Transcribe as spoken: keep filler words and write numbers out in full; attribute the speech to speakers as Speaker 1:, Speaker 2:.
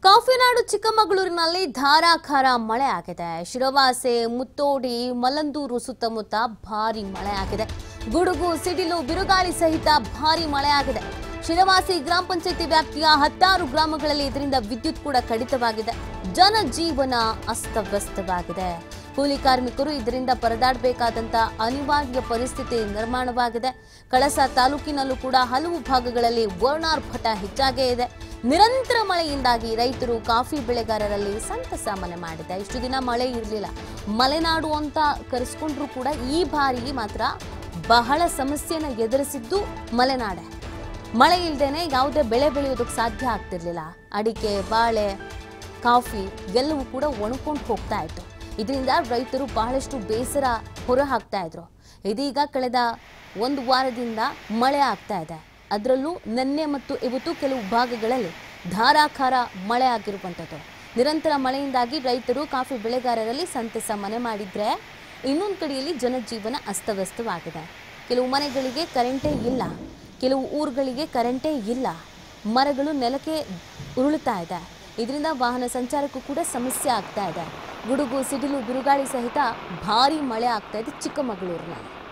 Speaker 1: ಕಾಫಿನಾಡು ಚಿಕ್ಕಮಗಳೂರಿನಲ್ಲಿ ಧಾರಾಕಾರ ಮಳೆ ಆಗಿದೆ. ಶಿರವಾಸೆ, ಮುತ್ತೋಡಿ, ಮಲ್ಲಂದೂರು ಸುತ್ತಮುತ್ತ ಭಾರಿ ಮಳೆ ಆಗಿದೆ. ಗುಡುಗು, ಸಿಡಿಲು, ಬಿರುಗಾಳಿ ಸಹಿತ ಭಾರಿ ಮಳೆ ಆಗಿದೆ. ಶಿರವಾಸಿ ಗ್ರಾಮ ಪಂಚಾಯತಿ ವ್ಯಾಪ್ತಿಯ ಹತ್ತಾರು ಗ್ರಾಮಗಳಲ್ಲಿ ಇದರಿಂದ ವಿದ್ಯುತ್ ಕೂಡ ಕಡಿತವಾಗಿದೆ. ಜನಜೀವನ ಅಸ್ತವ್ಯಸ್ತವಾಗಿದೆ. ಕೂಲಿ ಕಾರ್ಮಿಕರು ಇದರಿಂದ ಪರದಾಡಬೇಕಾದಂತ ಅನಿವಾರ್ಯ ಪರಿಸ್ಥಿತಿ ನಿರ್ಮಾಣವಾಗಿದೆ. ಕಳಸ ತಾಲೂಕಿನಲ್ಲೂ ಕೂಡ ಹಲವು ಭಾಗಗಳಲ್ಲಿ ವರ್ಣಾರ್ಭಟ ಹೆಚ್ಚಾಗೇ ಇದೆ. ನಿರಂತರ ಮಳೆಯಿಂದಾಗಿ ರೈತರು, ಕಾಫಿ ಬೆಳೆಗಾರರಲ್ಲಿ ಸಂತಸ ಮನೆ ಮಾಡಿದೆ. ಇಷ್ಟು ದಿನ ಮಳೆ ಇರಲಿಲ್ಲ. ಮಲೆನಾಡು ಅಂತ ಕರೆಸ್ಕೊಂಡ್ರು ಕೂಡ ಈ ಬಾರಿ ಮಾತ್ರ ಬಹಳ ಸಮಸ್ಯೆನ ಎದುರಿಸಿದ್ದು ಮಲೆನಾಡೆ. ಮಳೆ ಇಲ್ಲದೇನೆ ಯಾವುದೇ ಬೆಳೆ ಬೆಳೆಯೋದಕ್ಕೆ ಸಾಧ್ಯ ಆಗ್ತಿರ್ಲಿಲ್ಲ. ಅಡಿಕೆ, ಬಾಳೆ, ಕಾಫಿ ಎಲ್ಲವೂ ಕೂಡ ಒಣಕೊಂಡು ಹೋಗ್ತಾ ಇತ್ತು. ಇದರಿಂದ ರೈತರು ಬಹಳಷ್ಟು ಬೇಸರ ಹೊರ ಹಾಕ್ತಾ ಇದ್ರು. ಇದೀಗ ಕಳೆದ ಒಂದು ವಾರದಿಂದ ಮಳೆ ಆಗ್ತಾ ಇದೆ. ಅದರಲ್ಲೂ ನಿನ್ನೆ ಮತ್ತು ಇವತ್ತು ಕೆಲವು ಭಾಗಗಳಲ್ಲಿ ಧಾರಾಕಾರ ಮಳೆ ಆಗಿರುವಂಥದ್ದು. ನಿರಂತರ ಮಳೆಯಿಂದಾಗಿ ರೈತರು, ಕಾಫಿ ಬೆಳೆಗಾರರಲ್ಲಿ ಸಂತಸ ಮನೆ ಮಾಡಿದ್ರೆ, ಇನ್ನೊಂದು ಕಡೆಯಲ್ಲಿ ಜನಜೀವನ ಅಸ್ತವ್ಯಸ್ತವಾಗಿದೆ. ಕೆಲವು ಮನೆಗಳಿಗೆ ಕರೆಂಟೇ ಇಲ್ಲ, ಕೆಲವು ಊರುಗಳಿಗೆ ಕರೆಂಟೇ ಇಲ್ಲ. ಮರಗಳು ನೆಲಕ್ಕೆ ಉರುಳುತ್ತಾ ಇದೆ. ಇದರಿಂದ ವಾಹನ ಸಂಚಾರಕ್ಕೂ ಕೂಡ ಸಮಸ್ಯೆ ಆಗ್ತಾ ಇದೆ. ಗುಡುಗು, ಸಿಡಿಲು, ಬಿರುಗಾಳಿ ಸಹಿತ ಭಾರಿ ಮಳೆ ಆಗ್ತಾ ಇದೆ ಚಿಕ್ಕಮಗಳೂರಿನಲ್ಲಿ.